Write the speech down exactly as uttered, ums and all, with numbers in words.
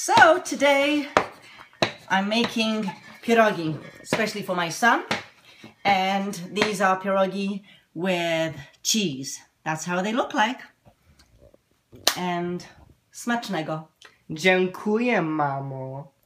So today I'm making pierogi, especially for my son. And these are pierogi with cheese. That's how they look like. And Smacznego. Dziękuję, mamo.